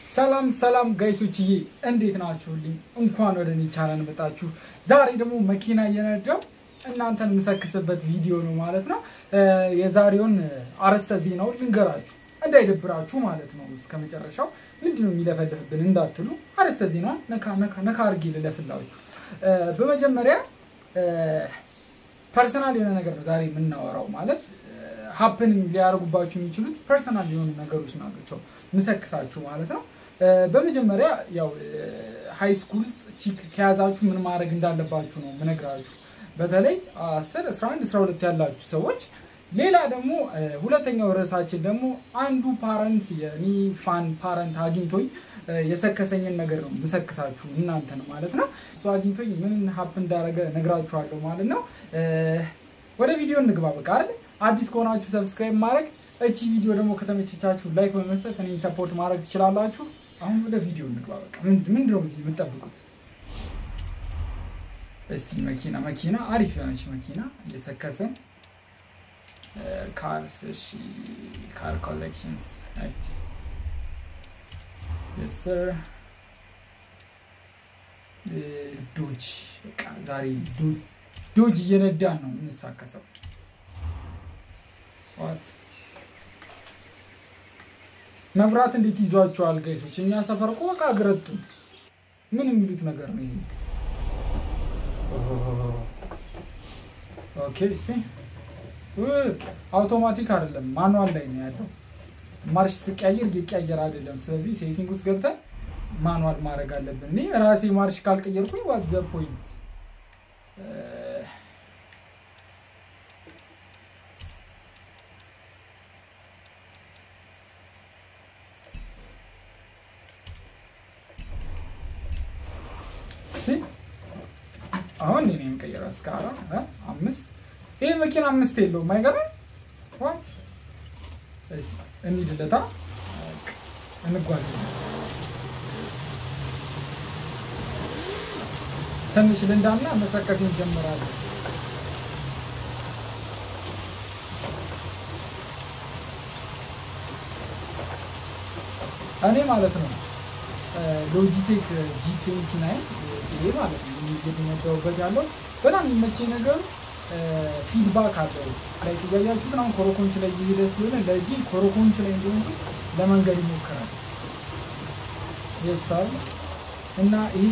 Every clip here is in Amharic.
ሰላም ሰላም ጋይሶችዬ እንዴት ናችሁልኝ? እንኳን ወደኔ ቻናል መጣችሁ። ዛሬ ደግሞ መኪና እየነዳው እናንተን መሰከሰበት ቪዲዮ ነው ማለት ነው። የዛሬውን አረስተ ዜናው ልንገራችሁ እንዳይደብራችሁ ማለት ነው። እስከመጨረሻው ምንድነው የሚለፈልፍብን እንዳትሉ አረስተ ዜናው ነካ አርጌ ልለፍላችሁ። በመጀመሪያ ፐርሰናል የሆነ ነገር ነው ዛሬ የምናወራው ማለት ሃፕኒንግ ሊያርጉባችሁ የሚችሉት ፐርሰናል የሆኑ ነገሮች ናቸው መሰከሳችሁ ማለት ነው። በመጀመሪያ ያው ሃይ ስኩል ቺክ ከያዛችሁ ምን ማድረግ እንዳለባችሁ ነው ምነግራችሁ። በተለይ 10 11 12 ያላችሁ ሰዎች ሌላ ደግሞ ሁለተኛው ርዕሳችን ደግሞ አንዱ ፓረንት የኒ ፋን ፓረንት አግኝቶኝ የሰከሰኝን ነገር ነው መሰከሳችሁ እናንተን ማለት ነው። እሱ አግኝቶኝ ምን ሃፕ እንዳረገ ነግራችኋለሁ ማለት ነው። ወደ ቪዲዮ እንግባ በቃ አይደል? አዲስ ከሆናችሁ ሰብስክራይብ ማድረግ እቺ ቪዲዮ ደግሞ ከተመቸቻችሁ ላይክ በመስጠት እኔን ሰፖርት ማድረግ ትችላላችሁ። አሁን ወደ ቪዲዮ እንግባ በቃ ምንድነው እዚህ የምትጠብቁት? እስቲ መኪና አሪፍ የሆነች መኪና እየሰከሰን ካርስ እሺ ካር ኮሌክሽንስ ራይት yes sir ዶጅ በቃ ዛሬ ዶጅ እየነዳን ነው እንሳከሰው what መብራት እንዴት ይዟቸዋል ጋይሶች? እኛ ሰፈር እኮ በቃ ግረጡ ምን የሚሉት ነገር ነው ይሄ? ኦኬ እስቲ አውቶማቲክ አይደለም ማኑዋል ላይ ነው ያለው። ማርሽ ሲቀየር ይቀየር አይደለም። ስለዚህ ሴቲንግ ውስጥ ገብተን ማኑዋል ማድረግ አለብን። እኔ ራሴ ማርሽ ካልቀየርኩኝ what the point? አሁን እኔም ቀየራ ስካራ 5 ይሄ መኪና 5 የለው ማይገርም what እንሂድለታ እንጓዝ ትንሽ ልንዳና መሰከስ እንጀምራለን። እኔ ማለት ነው ሎጂቴክ G29 ይሄ ማለት ነው የሚገኘው ያለው በጣም የሚመቸኝ ነገር ፊድባክ አለው። ላይክ ያያችሁት ነው ኮሮኮንች ላይ ይሄደ ስለሆነ ለጂ ኮሮኮንች ላይ እንደሆነ ለመንገድ ይሞክራል ይሳል እና ይሄ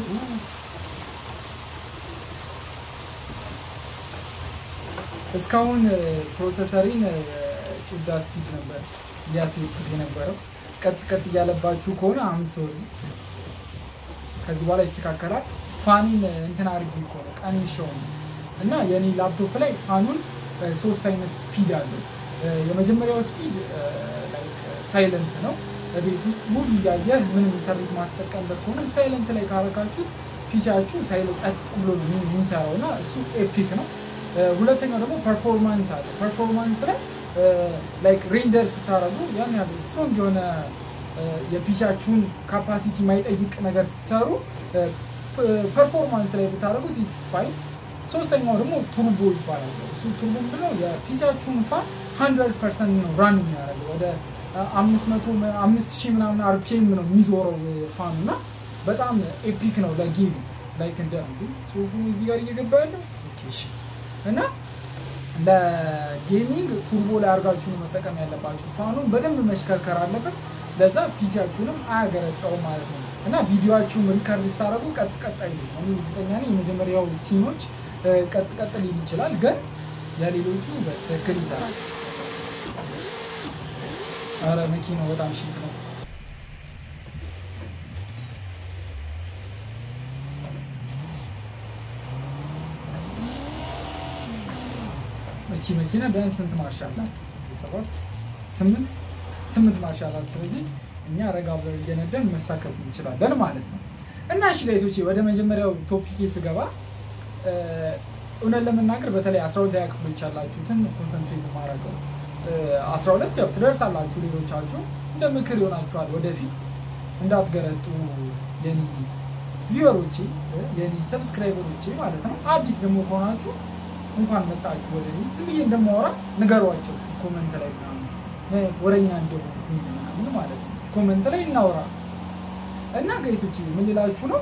እስካሁን ፕሮሰሰሪን ጩዳ ስፒድ ነበር ያስይት የነበረው ቀጥ ያለባችሁ ከሆነ አምሶሪ ከዚህ በኋላ ይስተካከላል። ፋኑን እንትን አድርጌ እኮ ቀንሼው እና የኔ ላፕቶፕ ላይ ፋኑን 3 አይነት ስፒድ አለው። የመጀመሪያው ስፒድ ላይክ ሳይለንት ነው። በቤት ውስጥ ሙሉ ያያህ ምንም ኢንተርኔት ማትጠቀምበት ከሆነ ሳይለንት ላይ ካረጋችሁት ፒሲያችሁ ሳይለንት ጸጥ ብሎ ነው የሚሰራውና እሱ ኤፒክ ነው። ሁለተኛው ደግሞ ፐርፎርማንስ አለ። ፐርፎርማንስ ላይ ላይክ ሬንደር ስታረጉ ያን ያህል ስትሮንግ የሆነ የፒሲያችሁን ካፓሲቲ ማይጠይቅ ነገር ስትሰሩ ፐርፎርማንስ ላይ ብታረጉት ኢትስ ፋይን። ሶስተኛው ደግሞ ቱርቦ ይባላል። እሱ ቱርቦ ምንድነው? የፒሲያችሁን ፋን 100% ነው ራን የሚያደርገው ወደ 5000 ምናምን አርፒኤም ነው የሚዞረው ፋኑና በጣም ኤፒክ ነው ለጌም ላይክ እንደ ጽሁፉ እዚህ ጋር እየገባ ያለው ኦኬ እሺ እና ለጌሚንግ ቱርቦ ላይ አርጋችሁ ነው መጠቀም ያለባችሁ። ፋኑን በደንብ መሽከርከር አለበት። ለዛ ፒሲያችሁንም አያገረጣው ማለት ነው። እና ቪዲዮአችሁን ሪከርድ ስታረጉ ቀጥ አይሉ ነው። እርግጠኛ ነኝ የመጀመሪያው ሲኖች ቀጥ ሊል ይችላል ግን ያሌሎቹ በስተክል ይሰራል። አረ መኪናው በጣም ሺት ነው። እቺ መኪና ቢያንስ ስንት ማርሽ አላት? 8 ማርሽ አላት። ስለዚህ እኛ ረጋ ብለን እየነዳን መሳከስ እንችላለን ማለት ነው። እና እሺ ጋይሶቼ ወደ መጀመሪያው ቶፒክ ስገባ እውነት ለመናገር በተለይ 12ኛ ክፍሎች ያላችሁትን ኮንሰንትሬት ማድረግ 12 ያው ትደርሳላችሁ። ሌሎቻችሁ እንደ ምክር ይሆናችኋል ወደፊት እንዳትገረጡ የኔ ቪውወሮቼ የኔ ሰብስክራይበሮቼ ማለት ነው። አዲስ ደግሞ ከሆናችሁ እንኳን መጣችሁ ወደ እኔ ዝም ብዬ እንደማወራ ንገሯቸው እስኪ ኮሜንት ላይ ምናምን ወረኛ እንደሆነ ማለት ነው። ኮሜንት ላይ እናወራ እና ጋይሶች ምን ልላችሁ ነው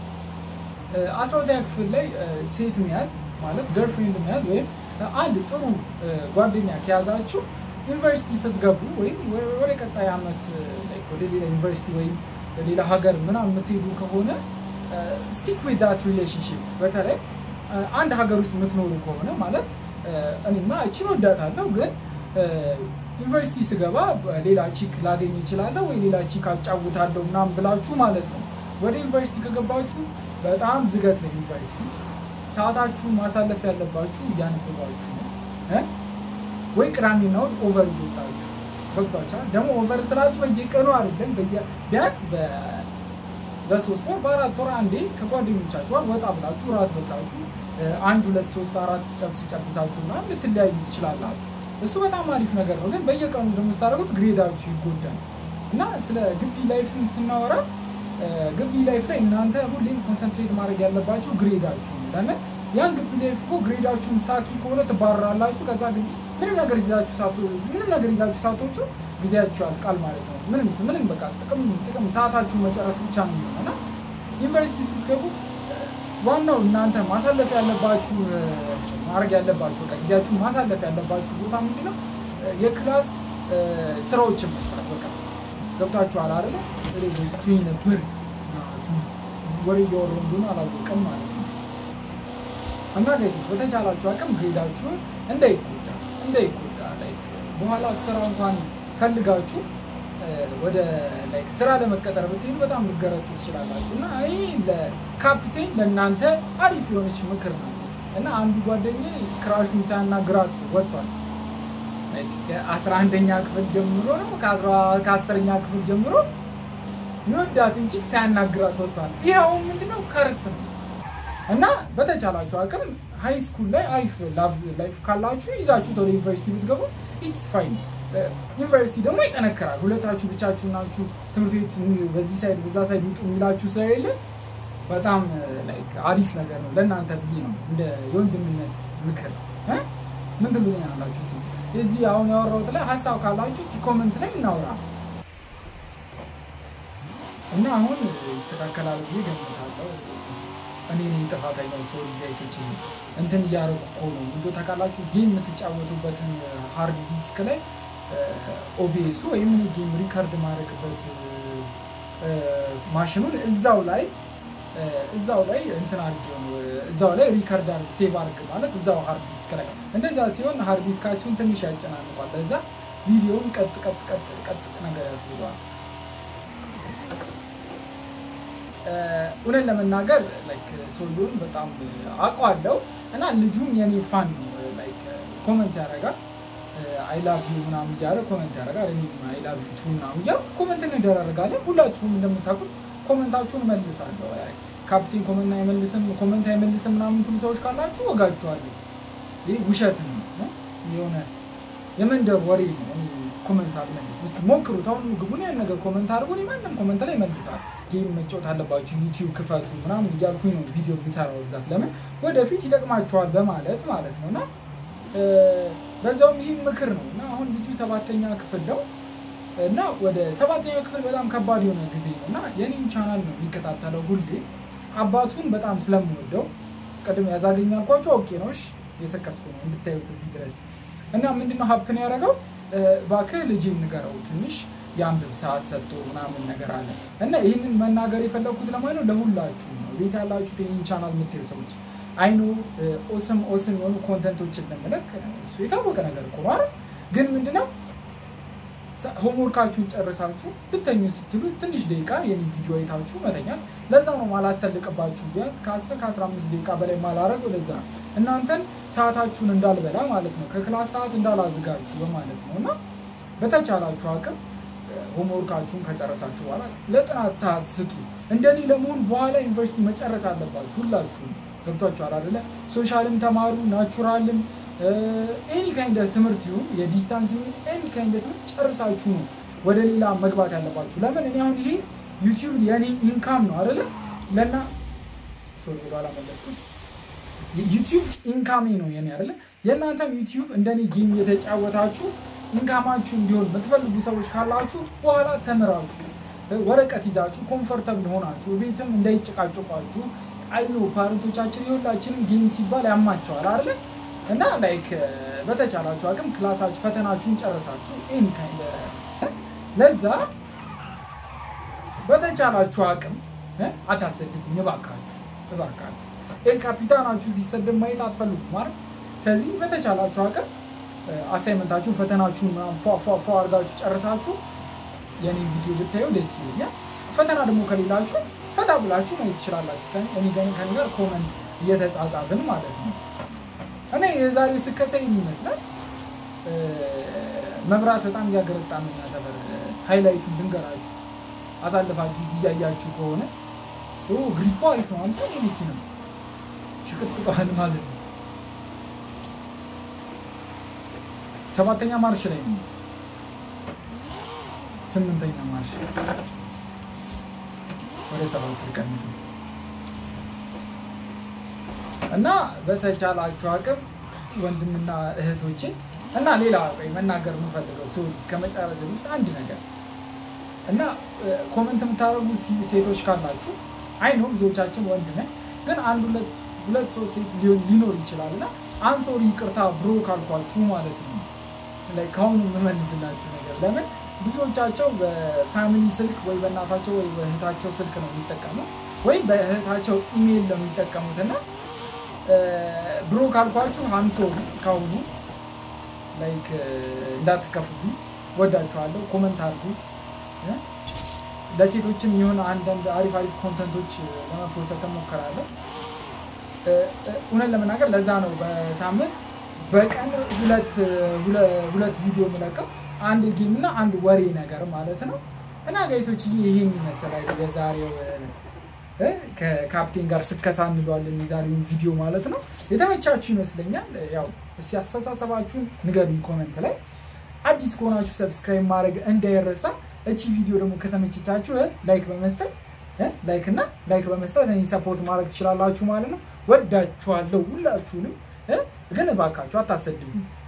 12ኛ ክፍል ላይ ሴት መያዝ ማለት ገርልፍሬንድ መያዝ ወይም አንድ ጥሩ ጓደኛ ከያዛችሁ ዩኒቨርሲቲ ስትገቡ ወይም ወደ ቀጣይ አመት ወደ ሌላ ዩኒቨርሲቲ ወይም ሌላ ሀገር ምናምን የምትሄዱ ከሆነ stick with that relationship በተለይ አንድ ሀገር ውስጥ የምትኖሩ ከሆነ ማለት እኔማ እቺ ወዳታለሁ ግን ዩኒቨርሲቲ ስገባ ሌላ ቺክ ላገኝ ይችላል ወይ ሌላ ቺክ አጫውታለሁ ምናምን ብላችሁ ማለት ነው ወደ ዩኒቨርሲቲ ከገባችሁ በጣም ዝገት ነው ዩኒቨርሲቲ ሰዓታችሁ ማሳለፍ ያለባችሁ ያንተባችሁ ወይ ቅዳሜና እሑድ ኦቨር ይወጣችሁ ወጥቷችሁ ደግሞ ኦቨር ስራችሁ በየቀኑ አይደለም ቢያንስ በሶስት ወር በአራት ወር አንዴ ከጓደኞቻችሁ ጋር ወጣ ብላችሁ ራት በልታችሁ 1 2 3 4 ጨብሳችሁና ልትለያዩ ትችላላችሁ እሱ በጣም አሪፍ ነገር ነው ግን በየቀኑ ደግሞ ስታደርጉት ግሬዳችሁ ይጎዳል እና ስለ ግቢ ላይፍም ስናወራ ግቢ ላይፍ ላይ እናንተ ሁሌም ኮንሰንትሬት ማድረግ ያለባችሁ ግሬዳችሁ ነው ለምን ያን ግቢ ላይፍ እኮ ግሬዳችሁን ሳኪ ከሆነ ትባረራላችሁ ከዛ ግን ምንም ነገር ይዛችሁ ሳትወጡ ጊዜያችሁ ያልቃል ማለት ነው ምንም በቃ ጥቅም ሰዓታችሁ መጨረስ ብቻ ነው እና ዩኒቨርሲቲ ስትገቡ ዋናው እናንተ ማሳለፍ ያለባችሁ ማድረግ ያለባችሁ በቃ ጊዜያችሁ ማሳለፍ ያለባችሁ ቦታ ምንድነው የክላስ ስራዎችን መስራት በቃ ገብታችኋል አይደል ስለዚህ ነበር ወሬ እያወራሁ አላወቅም ማለት ነው እና ጋይስ በተቻላችሁ አቅም ግሬዳችሁ እንዳይጎዳ ላይክ በኋላ ስራ እንኳን ፈልጋችሁ ወደ ላይክ ስራ ለመቀጠር ብትሄዱ በጣም ልገረጡ ትችላላችሁ እና አይ ለካፒቴን ለእናንተ አሪፍ የሆነች ምክር ነው እና አንዱ ጓደኛዬ ክራሹን ሳያናግራት ወጥቷል ላይክ ከ11ኛ ክፍል ጀምሮ ነው ከ10ኛ ክፍል ጀምሮ ይወዳት እንጂ ሳያናግራት ወጥቷል ይሄው ምንድነው ከርስ ነው እና በተቻላችሁ አቅም ሃይ ስኩል ላይ አሪፍ ላይፍ ካላችሁ ይዛችሁ ወደ ዩኒቨርሲቲ ብትገቡ ኢትስ ፋይን ዩኒቨርሲቲ ደግሞ ይጠነከራል ሁለታችሁ ብቻችሁ ናችሁ ትምህርት ቤት በዚህ ሳይድ በዛ ሳይድ ውጡ ሚላችሁ ስለሌለ በጣም ላይክ አሪፍ ነገር ነው ለእናንተ ብዬ ነው እንደ ወንድምነት ምክር ምን ትሉኛላችሁ እስቲ እዚህ አሁን ያወራሁት ላይ ሐሳብ ካላችሁ እስቲ ኮሜንት ላይ እናውራ እና አሁን ይስተካከላል ብዬ ገምታለሁ እኔ ጥፋተኛ ሶሪ ጋይሶች እንትን ያረቁ ነው እንዶ ታካላችሁ ጌም የምትጫወቱበትን ሃርድ ዲስክ ላይ OBS ወይም ጌም ሪከርድ ማድረግበት ማሽኑን እዛው ላይ እንትን አድርገው እዛው ላይ ሪከርድ አድርግ ሴቭ አድርግ ማለት እዛው ሃርድ ዲስክ ላይ እንደዛ ሲሆን ሃርድ ዲስካችሁን ትንሽ ያጨናንቃል ለዛ ቪዲዮውን ቀጥ ነገር ያስይዟል እውነት ለመናገር ላይክ ሶሉን በጣም አቋለው እና ልጁም የኔ ፋን ነው ላይክ ኮሜንት ያደርጋል አይ ላቭ ዩ ምናምን ያለ ኮሜንት ያደርጋል እኔ አይ ላቭ ዩ ቱ ምናምን ያው ኮሜንት እንደራረጋለን ሁላችሁም እንደምታውቁት ኮሜንታችሁን መልሳለሁ ካፕቴን ኮሜንት አይመልስም ምናምን ትሉ ሰዎች ካላችሁ ወጋችኋለሁ ይሄ ውሸት ነው የሆነ የመንደር ወሬ ነው ኮሜንት አልመልስ እስቲ ሞክሩት አሁን ግቡን ያን ነገር ኮሜንት አድርጉ ማንንም ኮሜንት ላይ መልሳል ጌም መጫወት አለባችሁ ዩቲዩብ ክፈቱ ምናምን እያልኩኝ ነው ቪዲዮ ቢሰራው exact ለምን ወደፊት ይጠቅማችኋል በማለት ማለት ነውና በዛውም ይሄ ምክር ነውና አሁን ልጁ 7ኛ ክፍል ነው እና ወደ 7ኛ ክፍል በጣም ከባድ የሆነ ጊዜ ነውና የኔን ቻናል ነው የሚከታተለው ሁሌ አባቱን በጣም ስለምወደው ቀድም ያዛገኛልኳችሁ ኦኬ ነው እሺ የሰከስኩ ነው እንድታዩት እዚህ ድረስ እና ምንድነው ሀፕን ያደረገው ባከ ልጅ ንገረው ትንሽ ያንብብ ሰዓት ሰጥቶ ምናምን ነገር አለ እና ይሄንን መናገር የፈለኩት ለማለት ነው ለሁላችሁ ነው ቤት ያላችሁ የኔን ቻናል የምትዩ ሰዎች አይኑ ኦሰም የሆኑ ኮንተንቶችን ለመለክ እሱ የታወቀ ነገር እኮ ማለት ግን ምንድነው ሆምወርካችሁን ጨርሳችሁ ልተኙ ስትሉ ትንሽ ደቂቃ የኔ ቪዲዮ አይታችሁ መተኛት ለዛ ነው ማላስተልቅባችሁ ቢያንስ ከ10-15 ደቂቃ በላይ ማላረገው ለዛ እናንተን ሰዓታችሁን እንዳልበላ ማለት ነው ከክላስ ሰዓት እንዳላዝጋችሁ በማለት ነውና በተቻላችሁ አቅም ሆምወርካችሁን ከጨረሳችሁ በኋላ ለጥናት ሰዓት ስጡ እንደኔ ለመሆን በኋላ ዩኒቨርሲቲ መጨረስ አለባችሁ ሁላችሁ ገብታችኋል አይደለ ሶሻልም ተማሩ ናቹራልም ኤኒ ካይንድ ኦፍ ትምህርት ይሁን የዲስታንስ ኤኒ ካይንድ ኦፍ ጨርሳችሁ ነው ወደ ሌላ መግባት ያለባችሁ ለምን እኔ አሁን ይሄ ዩቲዩብ የኔ ኢንካም ነው አይደለ ለና ሶሪ ባላ መለስኩት ዩቲዩብ ኢንካም ነው የኔ አይደለ የናንተም ዩቲዩብ እንደኔ ጌም የተጫወታችሁ ኢንካማችሁ እንዲሆን በተፈልጉ ሰዎች ካላችሁ በኋላ ተመራችሁ ወረቀት ይዛችሁ ኮምፎርታብል ሆናችሁ ቤትም እንዳይጨቃጨቋችሁ አይኑ ፓረንቶቻችን ይሁላችንም ጌም ሲባል ያማቸዋል አይደል እና ላይክ በተቻላችሁ አቅም ክላሳችሁ ፈተናችሁን ጨርሳችሁ ኢን ካይንድ ለዛ በተቻላችሁ አቅም አታሰድቡኝ እባካችሁ ኤል ካፒታናችሁ ሲሰደብ ማየት አትፈልጉም ማለት ስለዚህ በተቻላችሁ አቅም አሳይመንታችሁ ፈተናችሁን ፏ አድርጋችሁ ጨርሳችሁ የኔ ቪዲዮ ብታዩ ደስ ይለኛል ፈተና ደግሞ ከሌላችሁ ፈታ ብላችሁ ማየት ትችላላችሁ እኔ ጋር ኮሜንት እየተጻጻፍን ማለት ነው እኔ የዛሬው ስከሰይ ይመስላል መብራት በጣም ያገረጣ ነው ያሰበር ሃይላይት ድንገራችሁ አሳልፋችሁ እዚህ ያያችሁ ከሆነ ግሪፓ አሪፍ ነው አንተ የመኪና ሽቅጥጣን ማለት ነው ሰባተኛ ማርሽ ላይ ነው ስምንተኛ ማርሽ ወደ ሰባት ልቀንስ ነው እና በተቻላችሁ አቅም ወንድምና እህቶቼ እና ሌላ መናገር የምፈልገው ሰው ከመጨረሻ በፊት አንድ ነገር እና ኮሜንት የምታረጉ ሴቶች ካላችሁ አይ ነው ብዙዎቻችን ወንድ ነን ግን አንድ ሁለት ሶስት ሴት ሊኖር ይችላልና አንሶሪ ይቅርታ ብሮ ካልኳችሁ ማለት ነው ላይክ አሁን የምመልስላችሁ ነገር ለምን ብዙዎቻቸው በፋሚሊ ስልክ ወይ በእናታቸው ወይ በእህታቸው ስልክ ነው የሚጠቀሙት ወይ በእህታቸው ኢሜል ነው የሚጠቀሙትና ብሮ ካልኳችሁ አንሶሪ ካሁኑ ላይክ እንዳትከፉኝ ወዳችኋለሁ ኮሜንት አድርጉ ለሴቶችም ይሁን አንዳንድ አሪፍ ኮንተንቶች ለማፖስት ተሞክራለሁ እውነት ለመናገር ለዛ ነው በሳምንት በቀን ሁለት ቪዲዮ መለቀው አንድ ጌም እና አንድ ወሬ ነገር ማለት ነው እና ጋይሶች ይሄን መሰላል የዛሬው ከካፕቴን ጋር ስከሳ እንሏለን የዛሬው ቪዲዮ ማለት ነው የተመቻችሁ ይመስለኛል ያው እስቲ አስተሳሰባችሁን ንገሩኝ ኮሜንት ላይ አዲስ ከሆናችሁ ሰብስክራይብ ማድረግ እንዳይረሳ እቺ ቪዲዮ ደግሞ ከተመቸቻችሁ ላይክ በመስጠት እኔ ሰፖርት ማድረግ ትችላላችሁ ማለት ነው ወዳችኋለሁ ሁላችሁንም ግን እባካችሁ አታሰድቡኝ